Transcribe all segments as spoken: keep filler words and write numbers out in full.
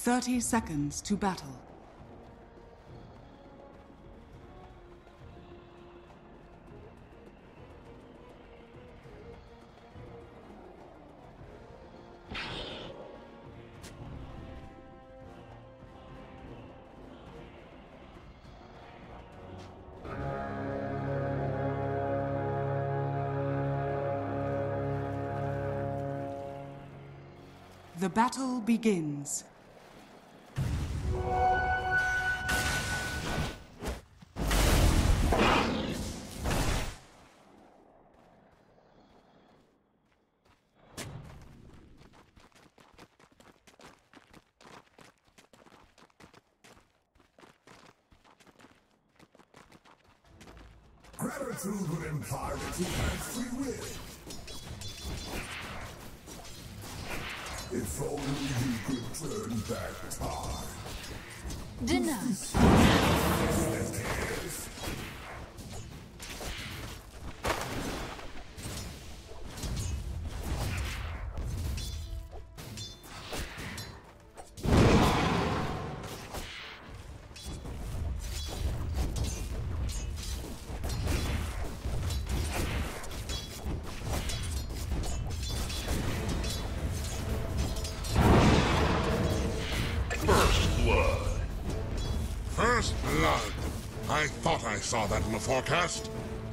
thirty seconds to battle. The battle begins. Gratitude would imply that you had free will. If only you could turn back time. Denied. First blood. I thought I saw that in the forecast.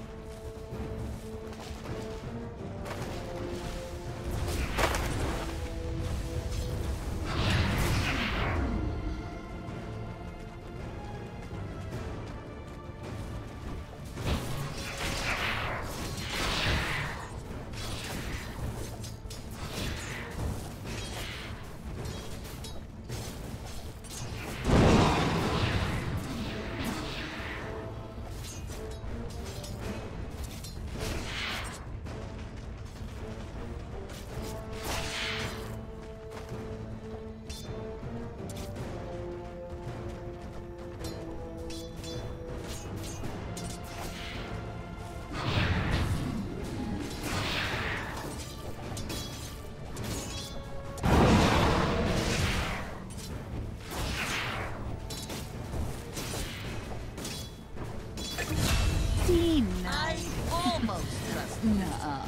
I almost trust. Nuh-uh.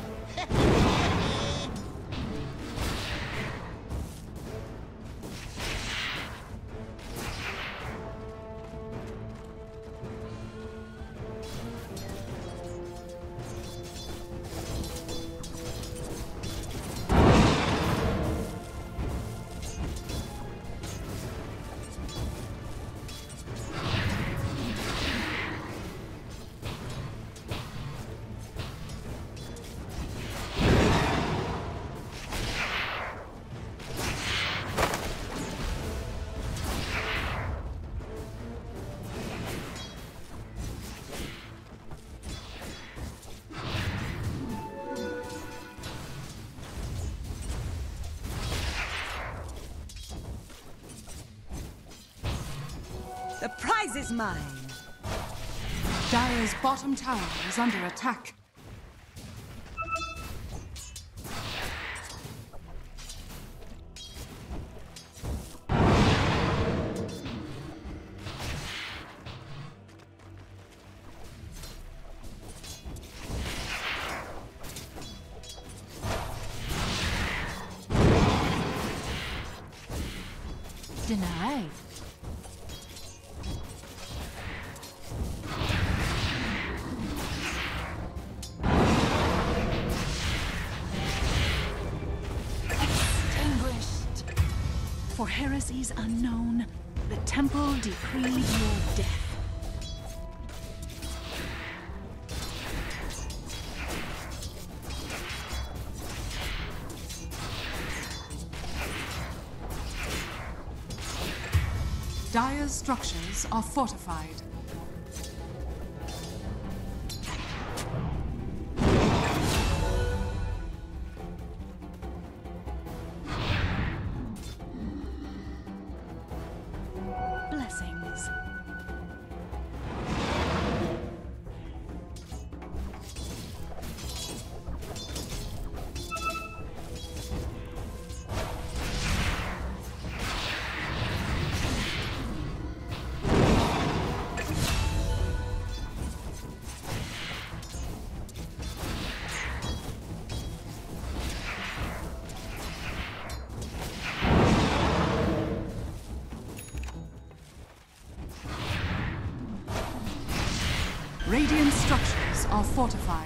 The prize is mine! Dire's bottom tower is under attack. Denied. For heresies unknown, the temple decreed your death. Dire's structures are fortified. Blessings. structures are fortified.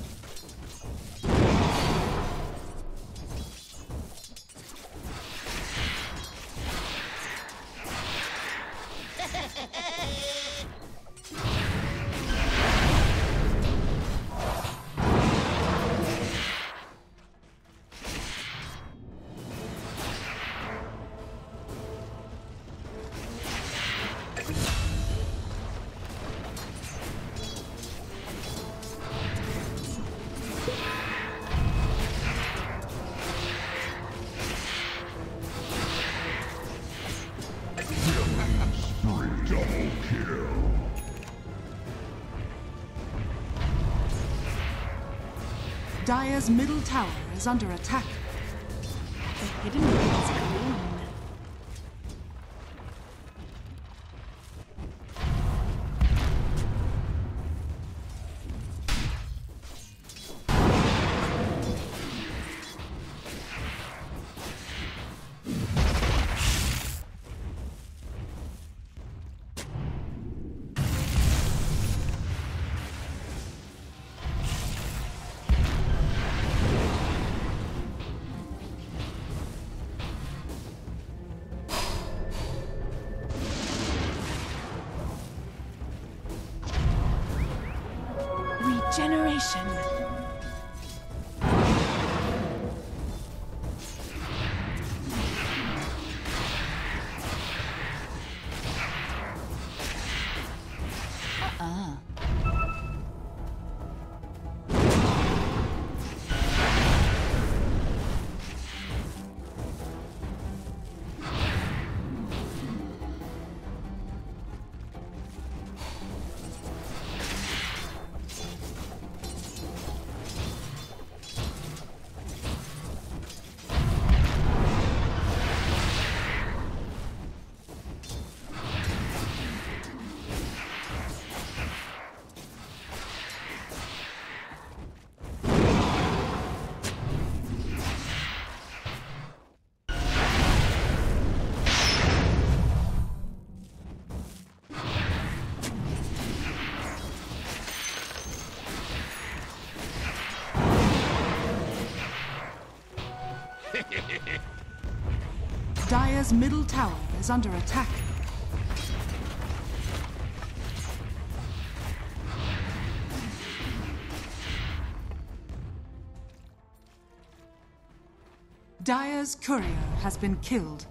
Dire's middle tower is under attack. The hidden ones gleam. Regeneration. Uh-uh. Dire's middle tower is under attack. Dire's courier has been killed.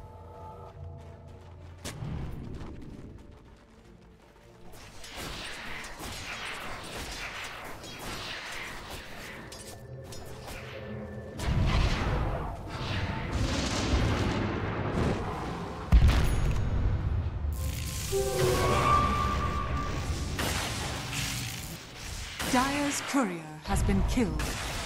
Dire's courier has been killed.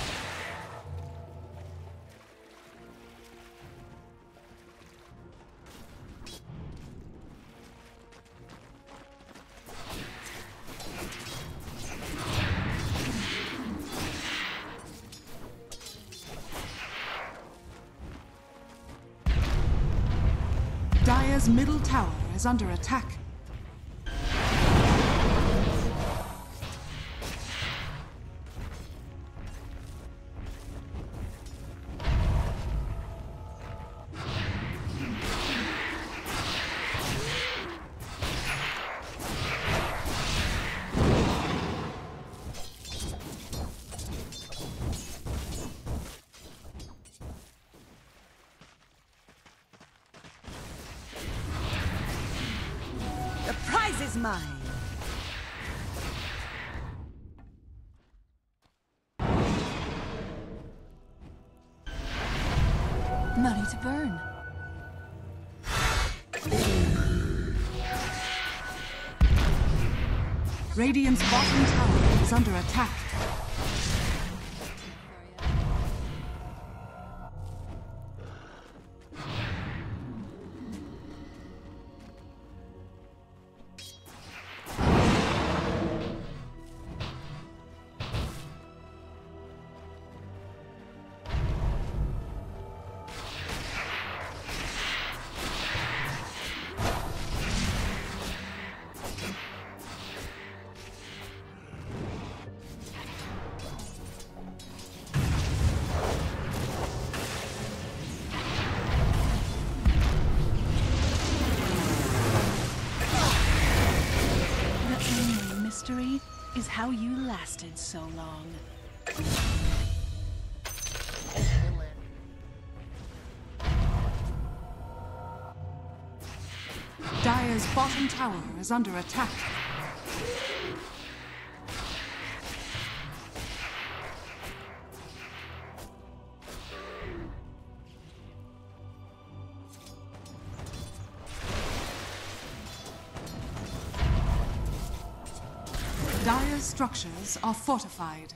Dire's middle tower is under attack. The prize is mine. Money to burn. Radiant's bottom tower is under attack. how you lasted so long. Dire's bottom tower is under attack. Dire's structures are fortified.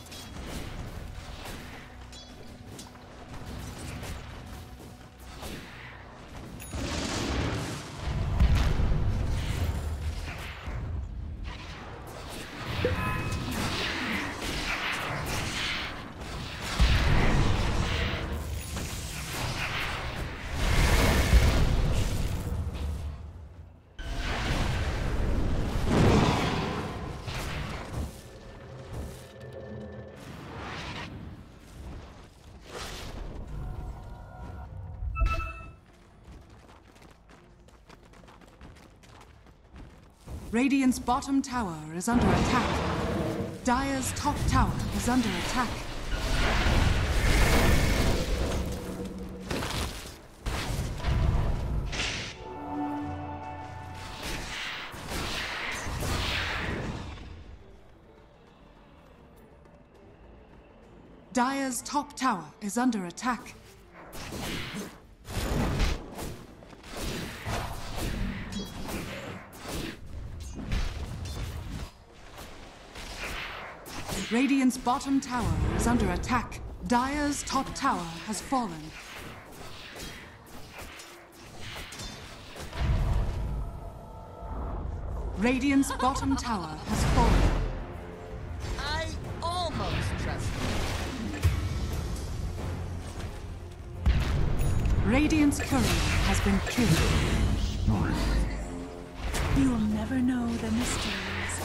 Radiant's bottom tower is under attack. Dire's top tower is under attack. Dire's top tower is under attack. Radiant's bottom tower is under attack. Dire's top tower has fallen. Radiant's bottom tower has fallen. I almost trust you. Radiant's courier has been killed. You'll never know the mysteries.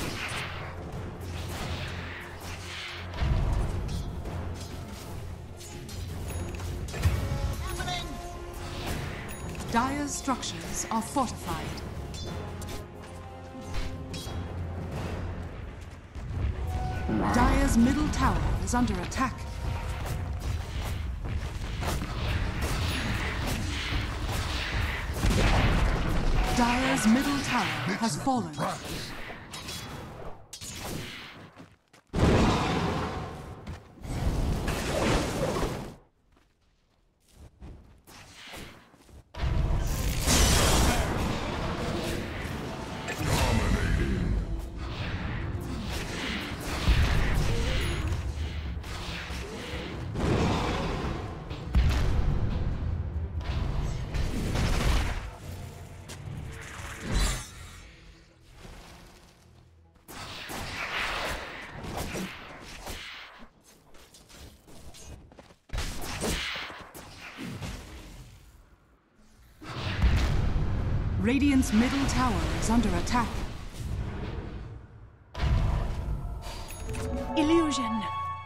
Dire's structures are fortified. Dire's middle tower is under attack. Dire's middle tower has fallen. Radiant's middle tower is under attack. Illusion.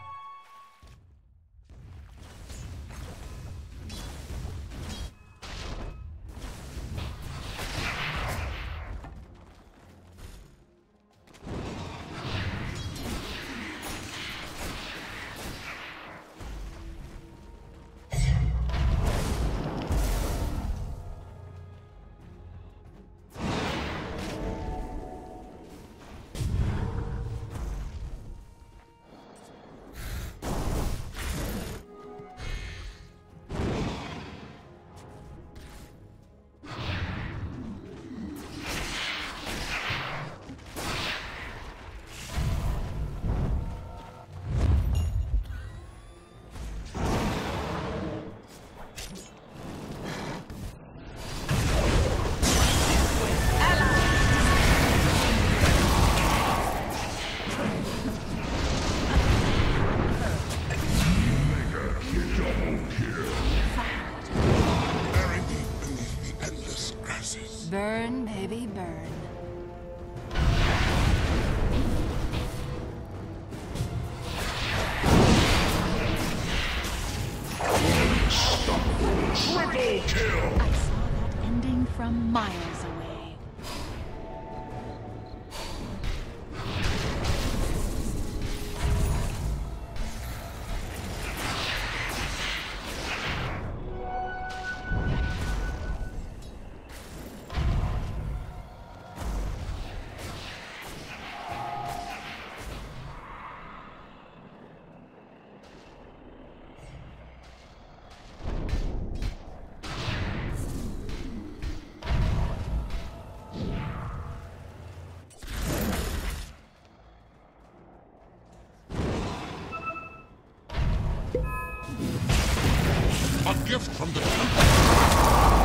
Burn, baby, burn. Triple kill! I saw that ending from miles away. A gift from the temple.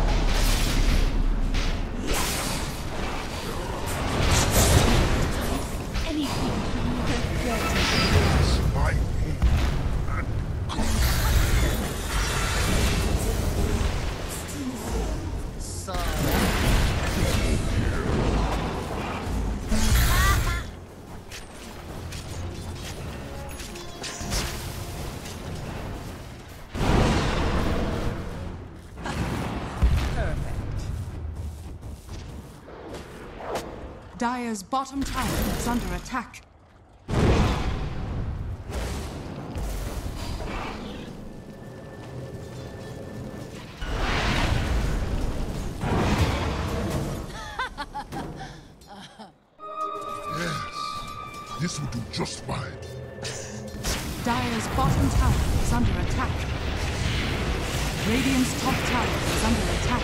Anything from your Smite me and So, Dire's bottom tower is under attack. yes, this will do just fine. Dire's bottom tower is under attack. Radiant's top tower is under attack.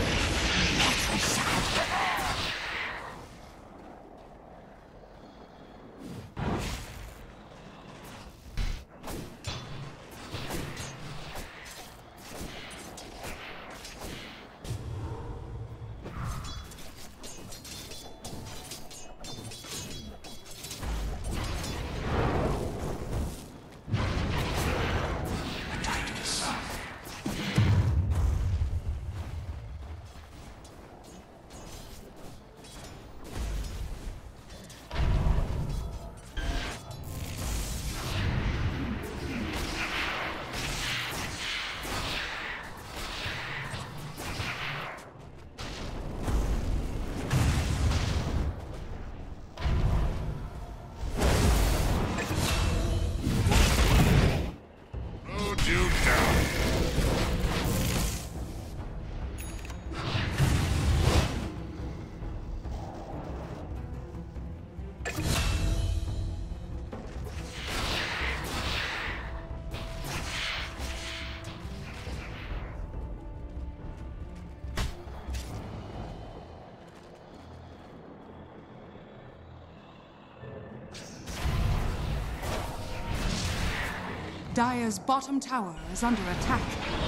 Load you down. Dire's bottom tower is under attack.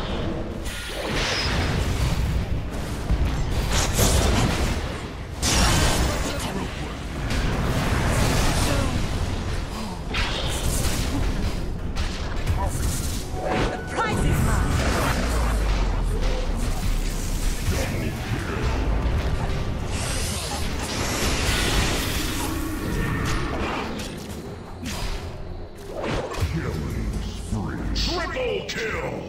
The prize is mine. Triple kill!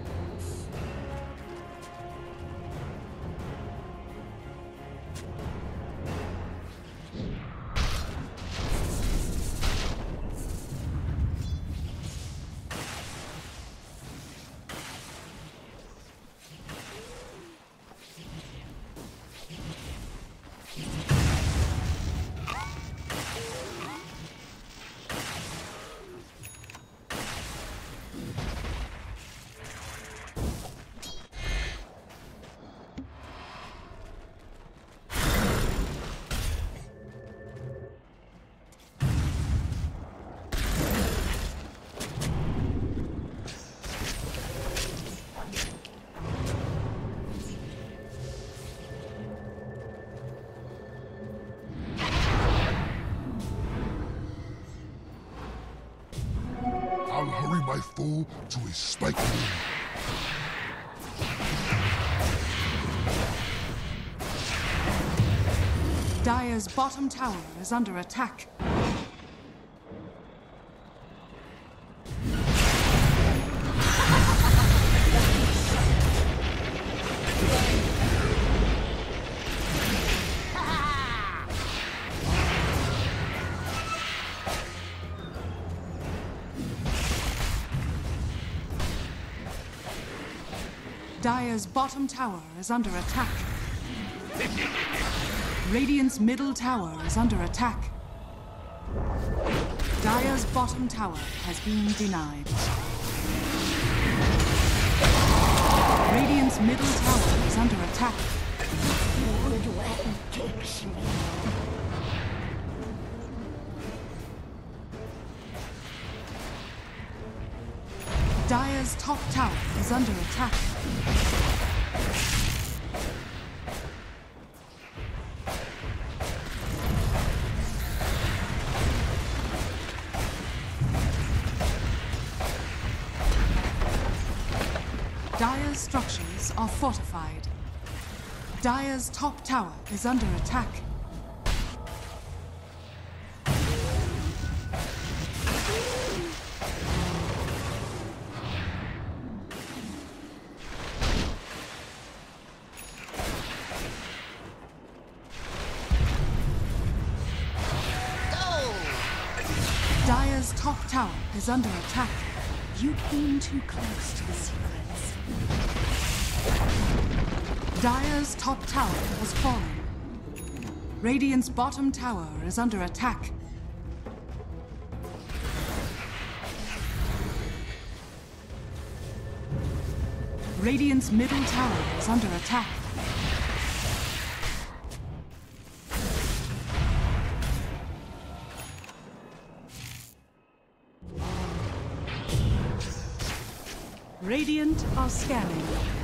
I'll hurry my foe to a spike room. Dire's bottom tower is under attack. Dire's bottom tower is under attack. Radiant's middle tower is under attack. Dire's bottom tower has been denied. Radiant's middle tower is under attack. Dire's top tower is under attack. Dire's structures are fortified. Dire's top tower is under attack. Dire's top tower is under attack. You came too close to the secrets. Dire's top tower has fallen. Radiant's bottom tower is under attack. Radiant's middle tower is under attack. Radiant are scanning.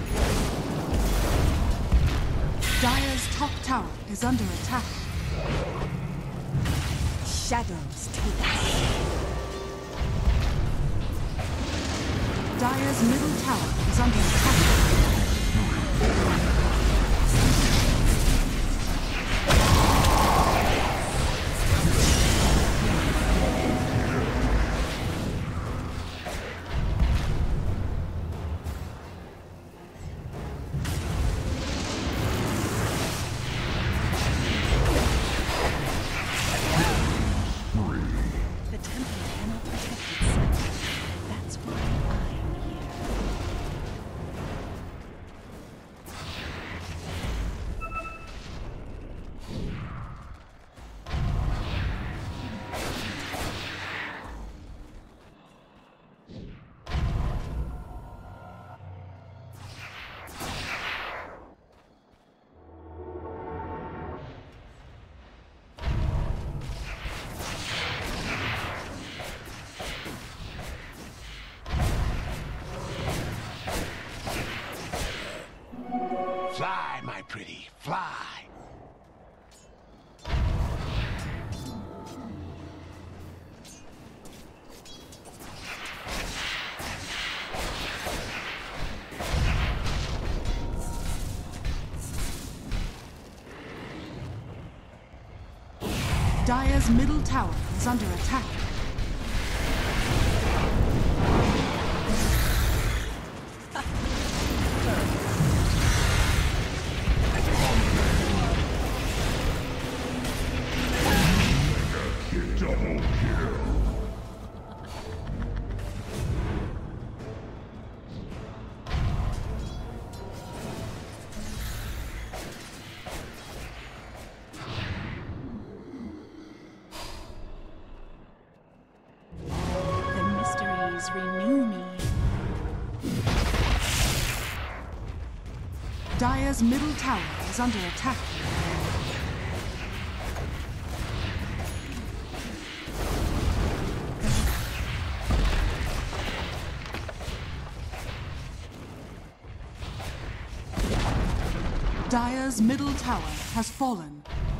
Dire's top tower is under attack. Shadows take us. Dire's middle tower is under attack. The temple cannot protect itself. That's why I'm here. Fly, my pretty, fly. Dire's middle tower is under attack. Double kill. The mysteries renew me. Dire's middle tower is under attack. Dire's middle tower has fallen.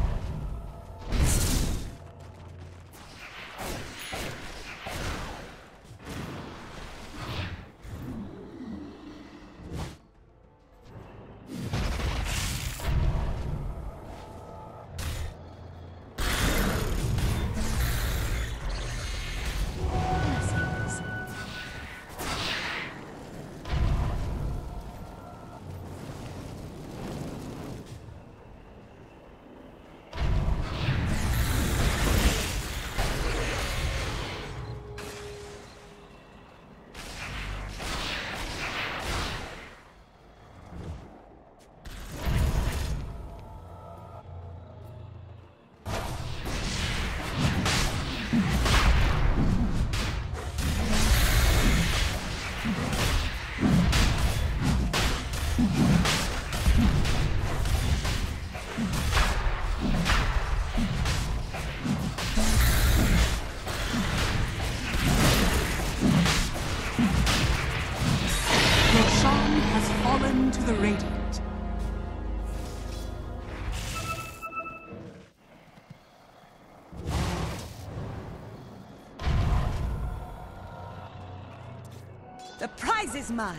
Blessings. Welcome to the Radiant. The prize is mine.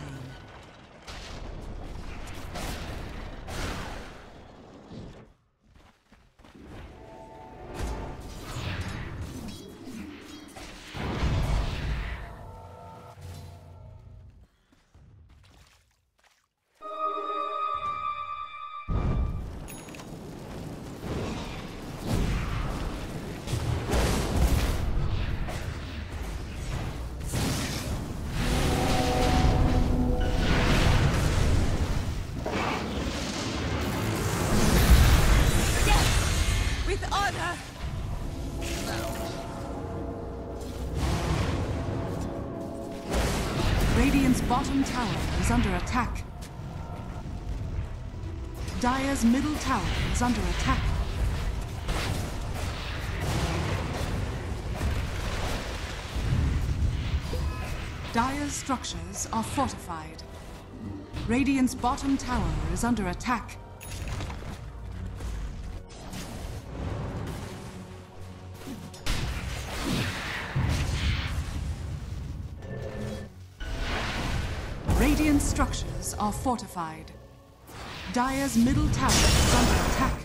With honor! Radiant's bottom tower is under attack. Dire's middle tower is under attack. Dire's structures are fortified. Radiant's bottom tower is under attack. Radiant structures are fortified. Dire's middle tower is under attack.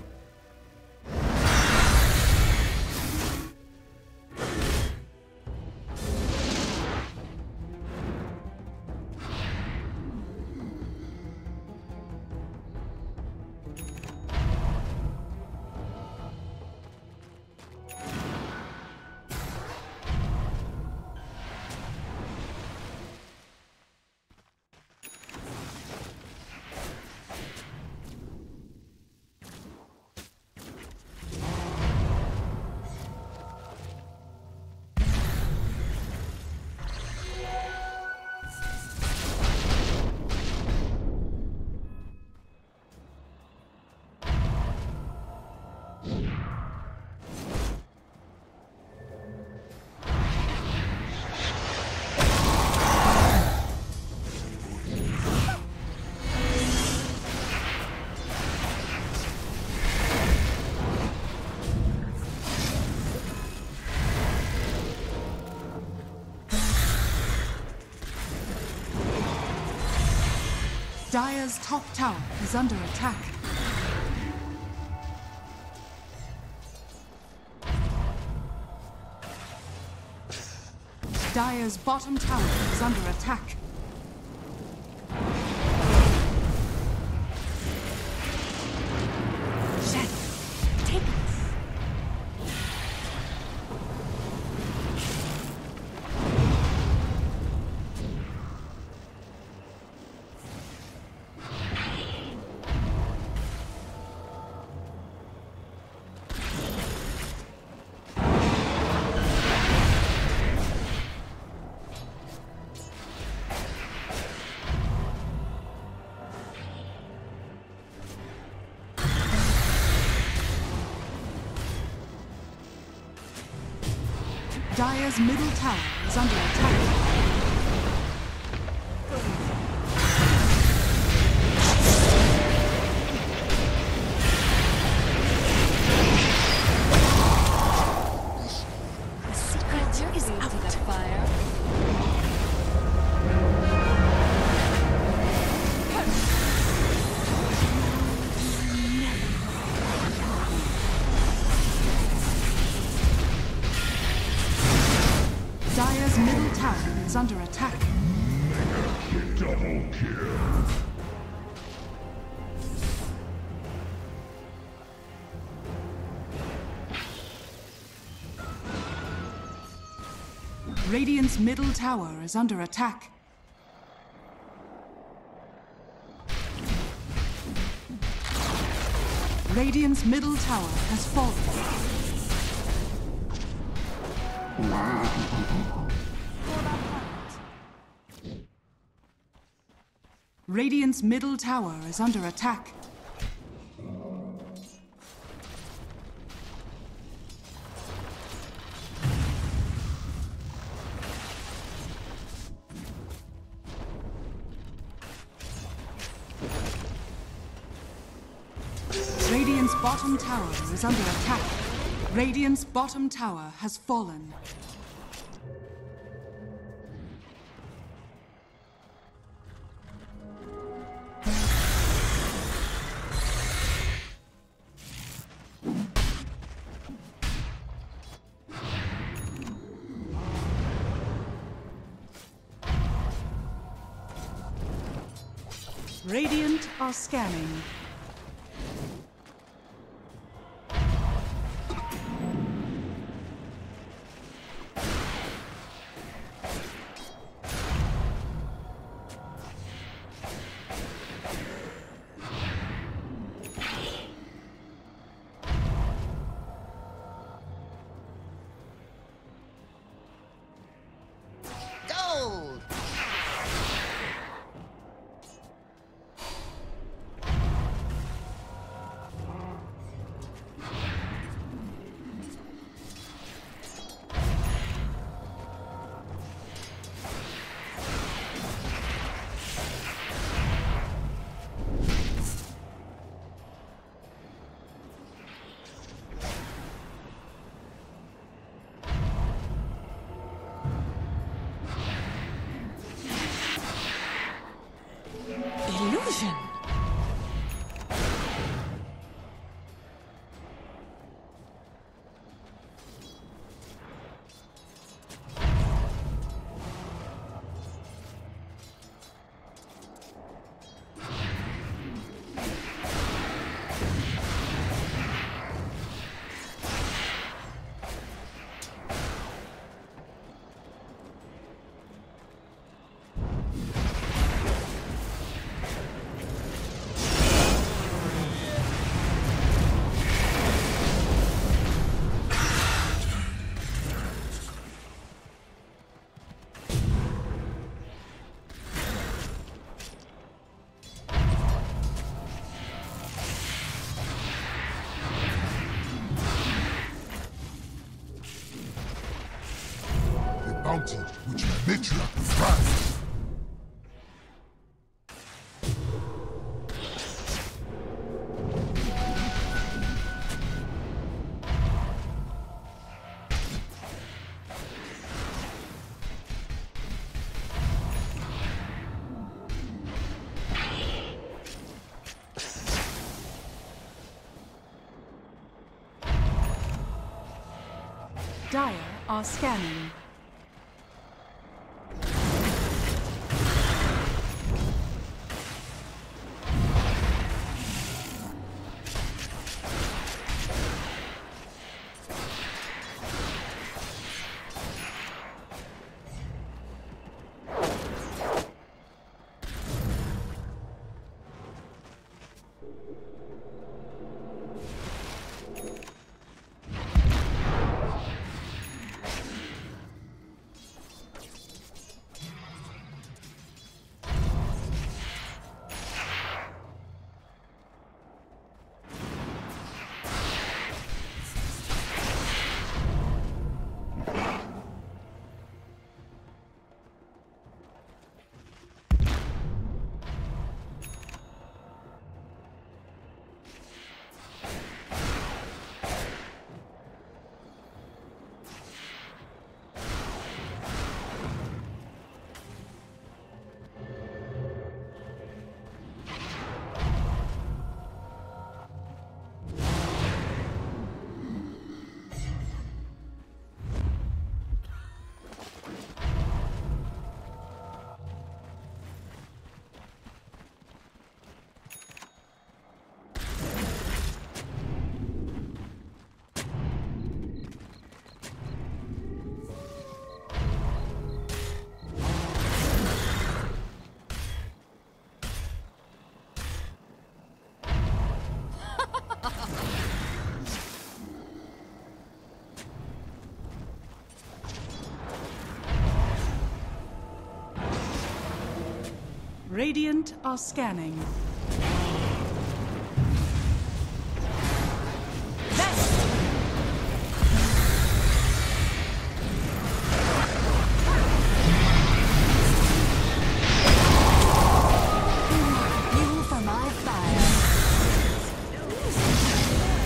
Dire's top tower is under attack. Dire's bottom tower is under attack. Shadow, take us. Dire's middle tower is under attack. The secret is out. The fire. Dire's middle tower is under attack. Double kill. Radiant's middle tower is under attack. Radiant's middle tower has fallen. Radiant's middle tower is under attack. bottom tower is under attack. Radiant's bottom tower has fallen. Radiant are scanning. Gold! Illusion. Bounty which my matriarch provides. Dire are scanning. Radiant are scanning. Fuel for my fire.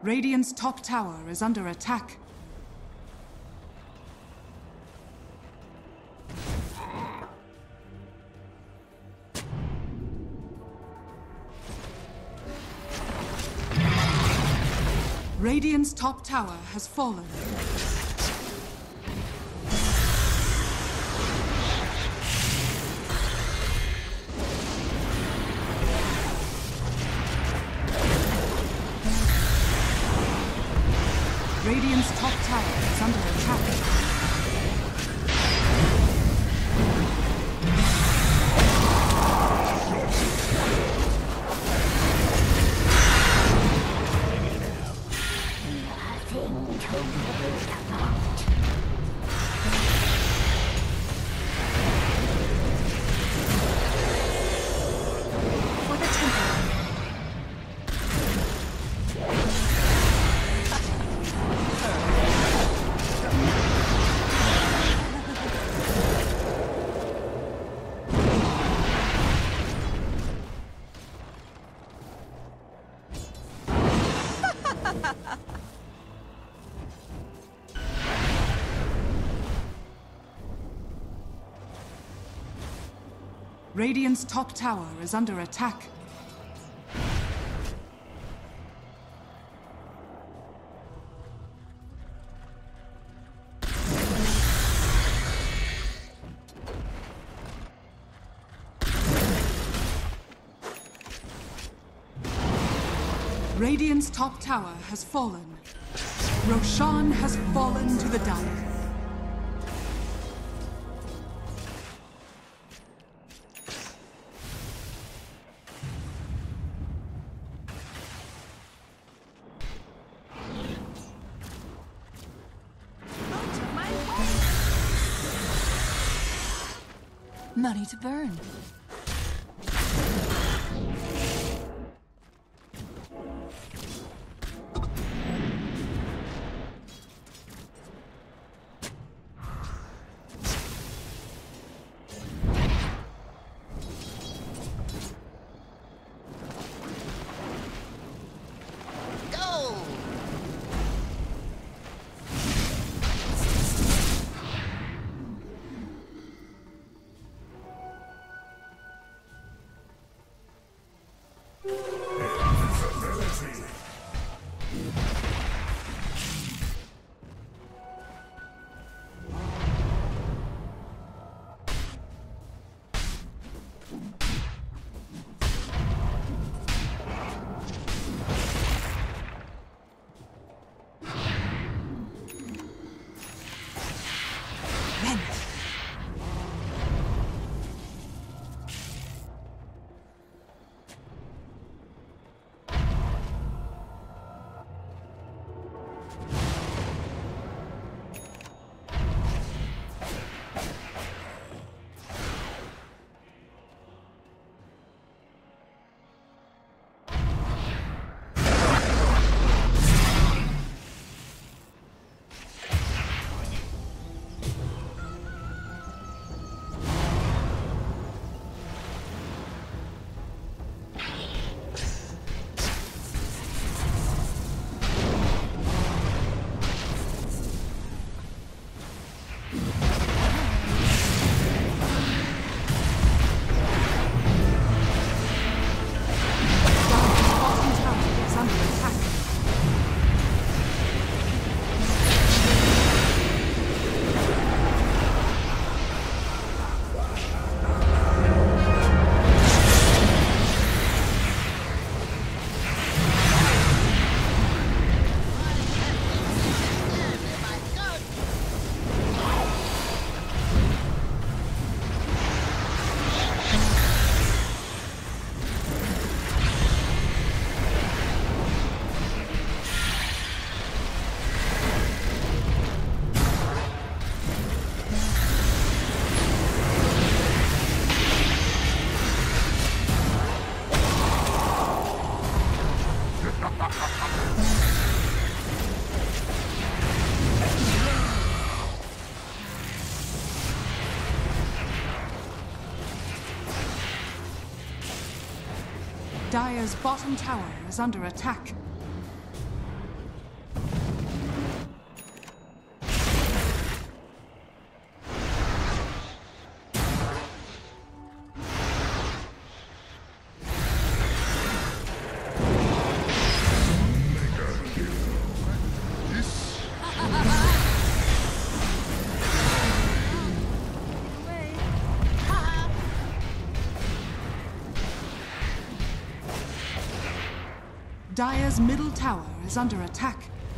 Radiant's top tower is under attack. Radiant's top tower has fallen. Radiant's top tower is under attack. Radiant's top tower is under attack. Radiant's top tower has fallen. Roshan has fallen to the Dire. Money to burn. Dire's bottom tower is under attack. Dire's middle tower is under attack.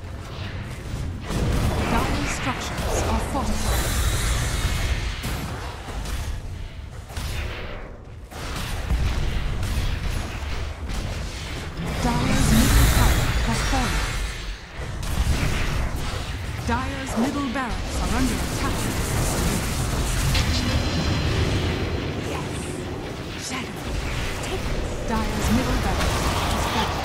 Dire's structures are fortified. Dire's middle tower has fallen. Dire's middle barracks are under attack. Yes! Shadow, take this! Dire's middle barracks has fallen.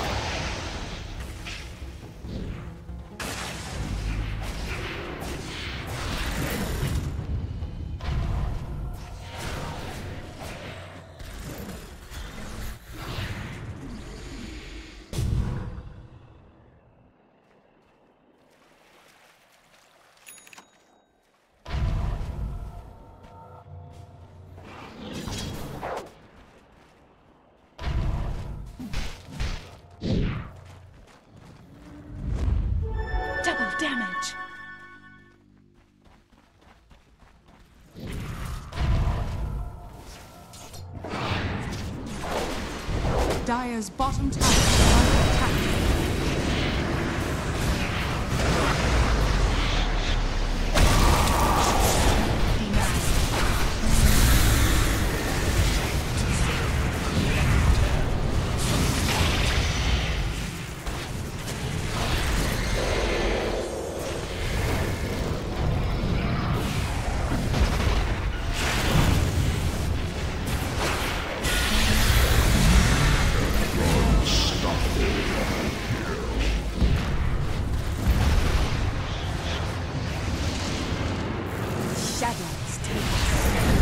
Double damage! Dire's bottom tower is under attack. Shadows take us.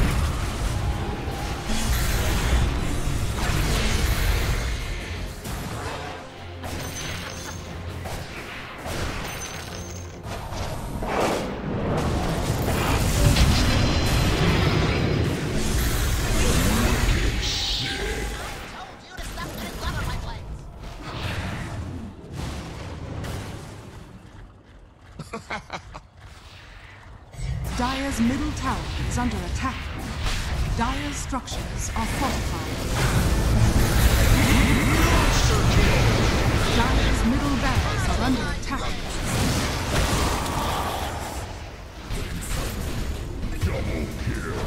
Told you to stop getting blood on my blades. Dire's middle tower is under attack. Dire's structures are fortified. Dire's middle barracks are under attack. Double kill.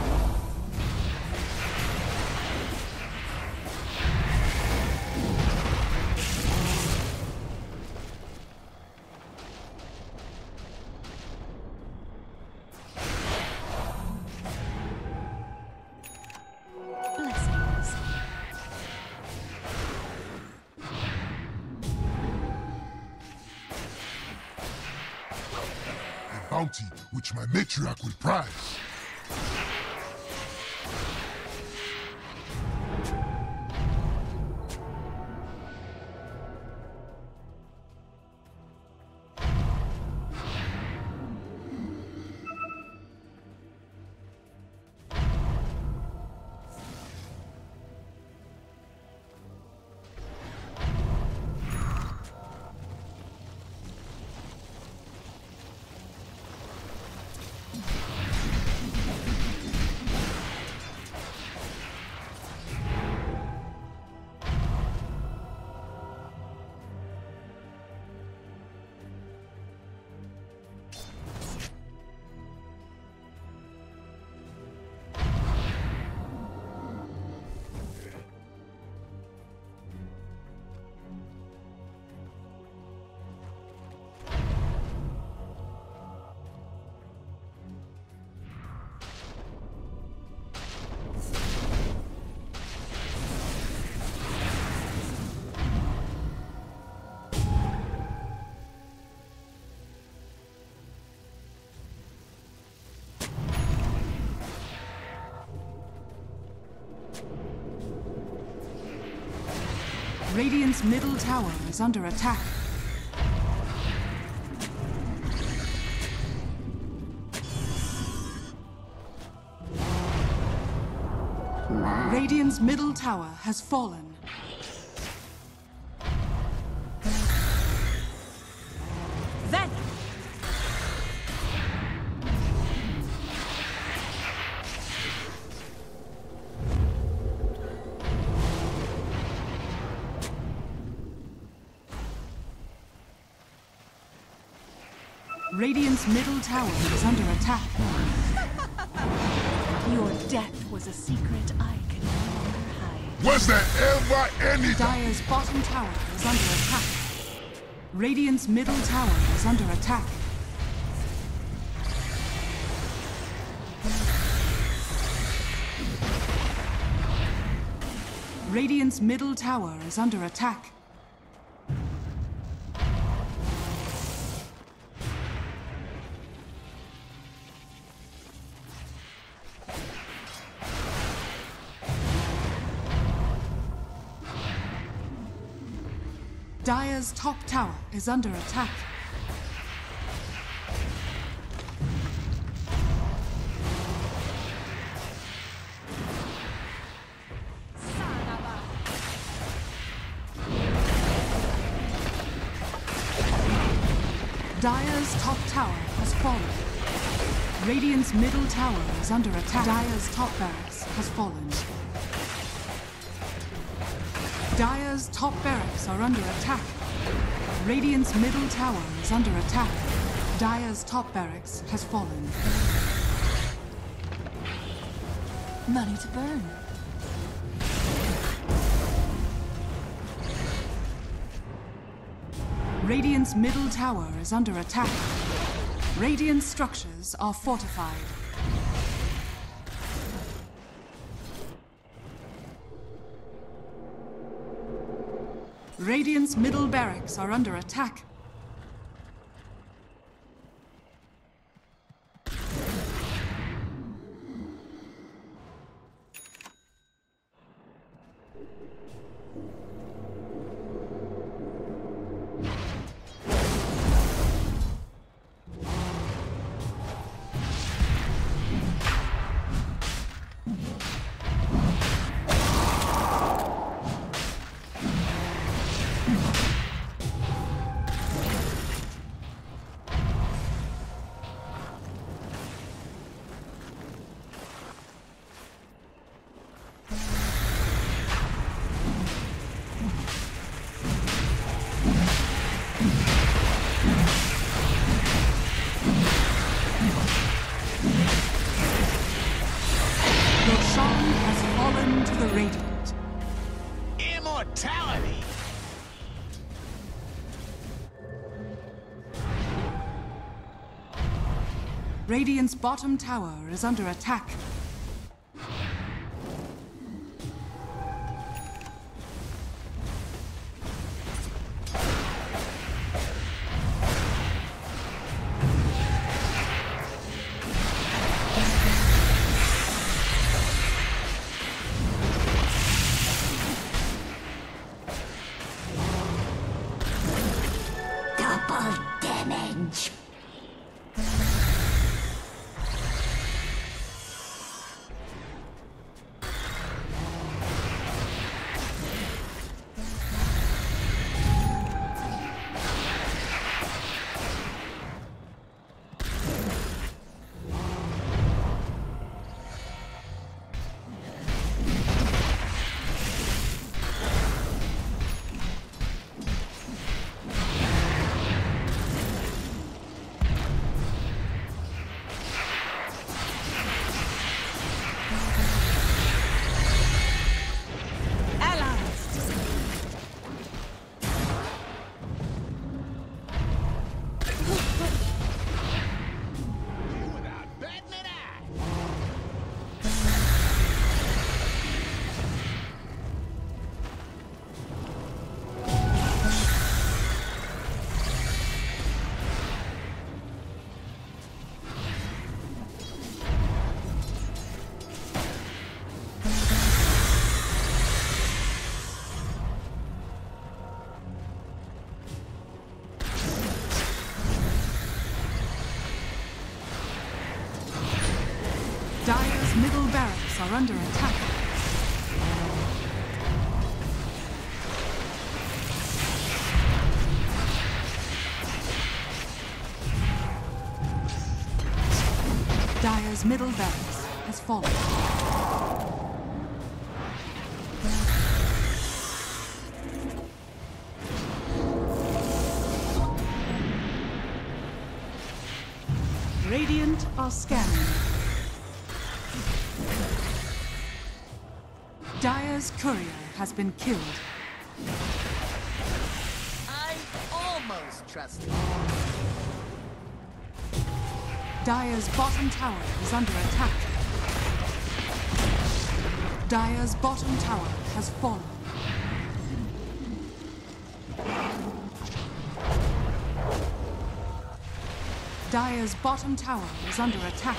Blessings. A bounty which my matriarch will prize. Radiant's middle tower is under attack. Radiant's middle tower has fallen. Then Radiant's middle tower is under attack. Your death was a secret I can no longer hide. Was there ever any... Dire's bottom tower is under attack. Radiant's middle tower is under attack. Radiant's middle tower is under attack. Dire's top tower is under attack. Dire's top tower has fallen. Radiant's middle tower is under attack. Dire's top barracks has fallen. Dire's top barracks are under attack. Radiant's middle tower is under attack. Dire's top barracks has fallen. Money to burn. Radiant's middle tower is under attack. Radiant structures are fortified. Radiant's middle barracks are under attack. Roshan has fallen to the Radiant. Immortality! Radiant's bottom tower is under attack. Double damage. Dire's middle barracks are under attack. Dire's middle barracks has fallen. Radiant are scanning. Dire's courier has been killed. I almost trust you. Dire's bottom tower is under attack. Dire's bottom tower has fallen. Dire's bottom tower is under attack.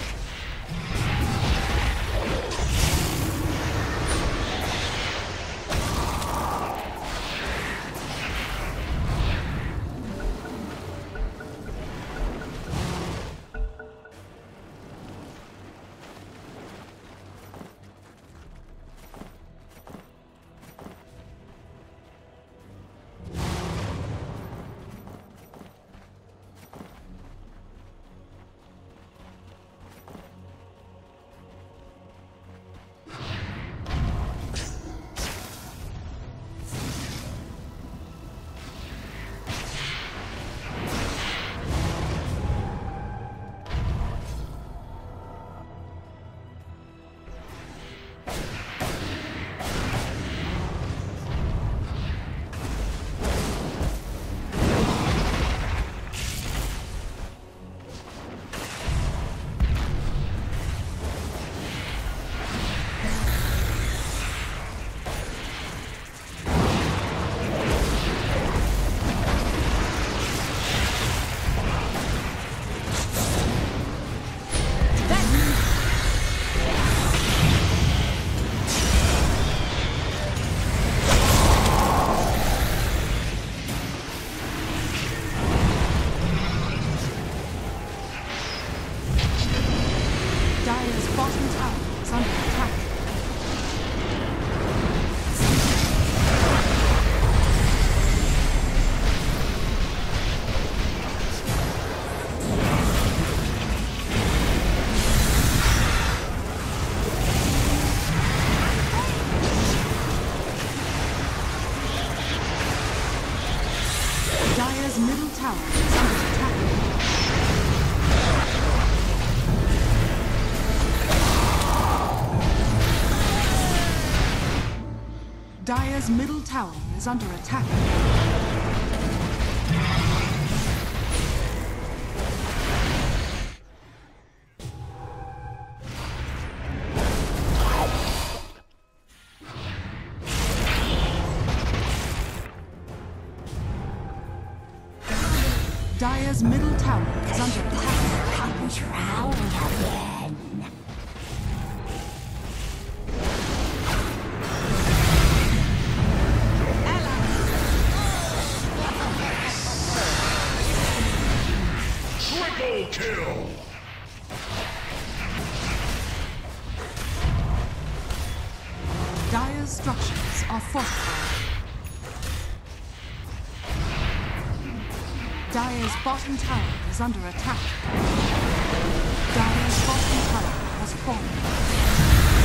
Dire's middle tower is under attack. Dire's middle tower is under attack. Dire's middle tower is under attack. Comes round again. Triple kill! Dire's structures are fortified. Dire's bottom tower is under attack. Dire's bottom tower has fallen.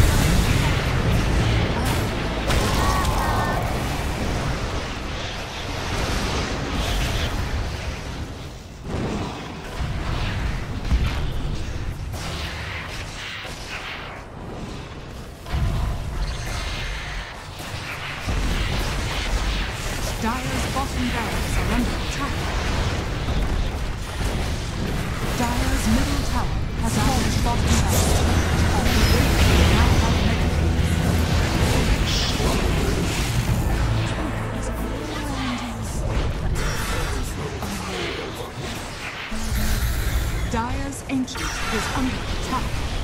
Dire's bottom barracks are under attack. Dire's middle tower has fallen bottom barracks. The now have Dire's ancient is under attack.